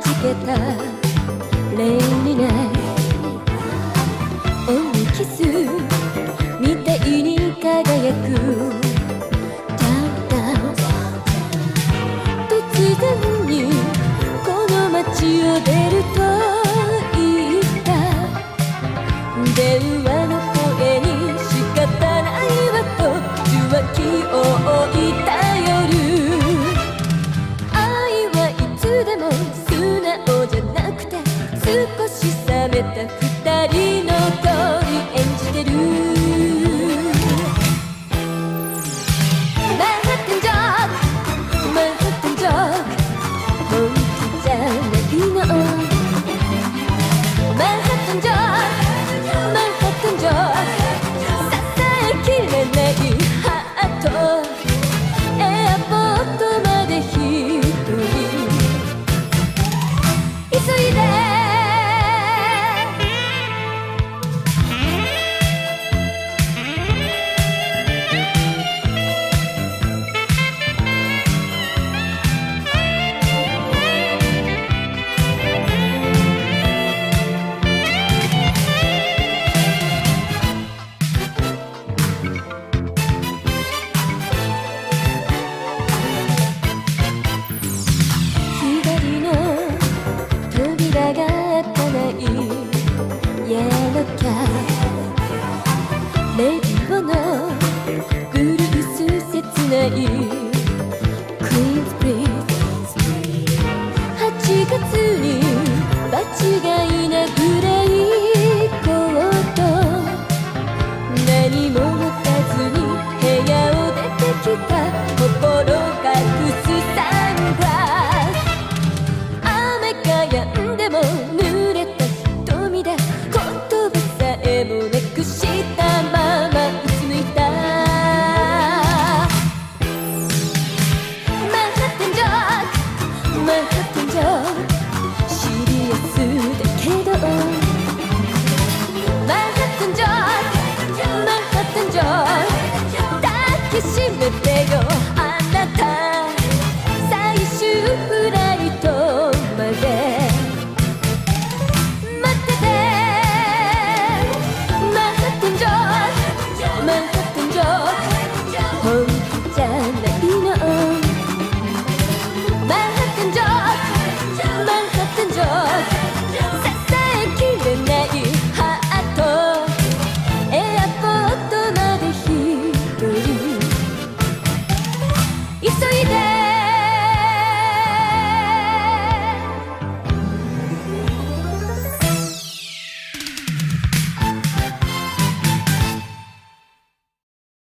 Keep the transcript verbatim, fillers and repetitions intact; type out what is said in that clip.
じけたレイニナイオンキスみたいに輝くダウンタウン突然にこの街を出ると言った電話の声に仕方ないわと受話器を置いた夜愛はいつでも素直じゃなくて少し冷めた二人の通り演じてるマンハッタンジョークマンハッタンジョーク本気じゃないのマンハッタンジョークマンハッタンジョーク支えきれないハートエアポートまで一人急いでレディオのブルース切ないクイーンズブリーズはちがつに